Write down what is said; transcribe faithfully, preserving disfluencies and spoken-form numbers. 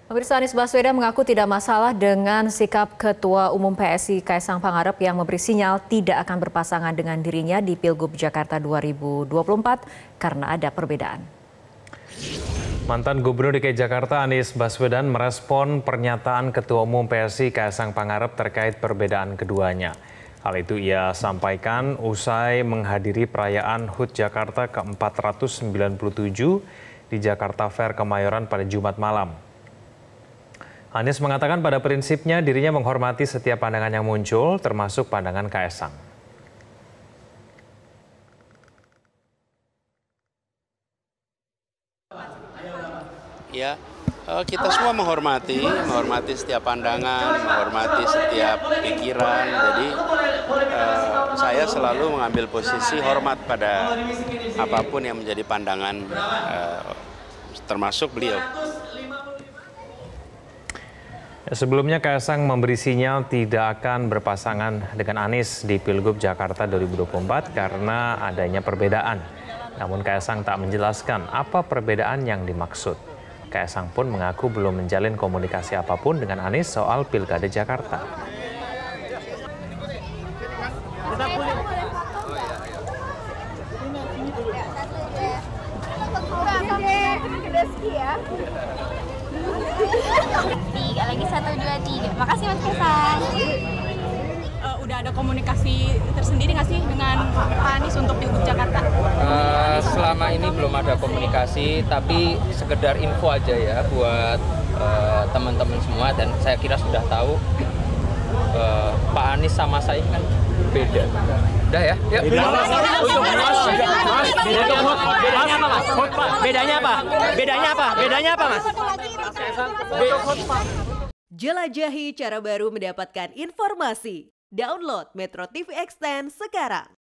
Pemirsa, Anies Baswedan mengaku tidak masalah dengan sikap Ketua Umum P S I Kaisang Pangarep yang memberi sinyal tidak akan berpasangan dengan dirinya di Pilgub Jakarta dua ribu dua puluh empat karena ada perbedaan. Mantan Gubernur D K I Jakarta Anies Baswedan merespon pernyataan Ketua Umum P S I Kaisang Pangarep terkait perbedaan keduanya. Hal itu ia sampaikan usai menghadiri perayaan H U T Jakarta ke empat ratus sembilan puluh tujuh di Jakarta Fair Kemayoran pada Jumat malam. Anies mengatakan pada prinsipnya dirinya menghormati setiap pandangan yang muncul, termasuk pandangan Kaisang. Ya, kita semua menghormati, menghormati setiap pandangan, menghormati setiap pikiran. Jadi eh, saya selalu mengambil posisi hormat pada apapun yang menjadi pandangan, eh, termasuk beliau. Sebelumnya Kaisang memberi sinyal tidak akan berpasangan dengan Anies di Pilgub Jakarta dua ribu dua puluh empat karena adanya perbedaan. Namun Kaisang tak menjelaskan apa perbedaan yang dimaksud. Kaisang pun mengaku belum menjalin komunikasi apapun dengan Anies soal Pilkada Jakarta. Tiga lagi satu dua tiga. Makasih Mas Kaisang. Uh, udah ada komunikasi tersendiri nggak sih dengan Pak Anies untuk Pilgub Jakarta? Uh, selama ini belum ada komunikasi, tapi sekedar info aja ya buat uh, teman-teman semua, dan saya kira sudah tahu uh, Pak Anies sama saya kan beda. Udah ya? Yuk. Bedanya apa? Bedanya apa? Bedanya apa, Mas? Jelajahi cara baru mendapatkan informasi. Download Metro T V Extend sekarang.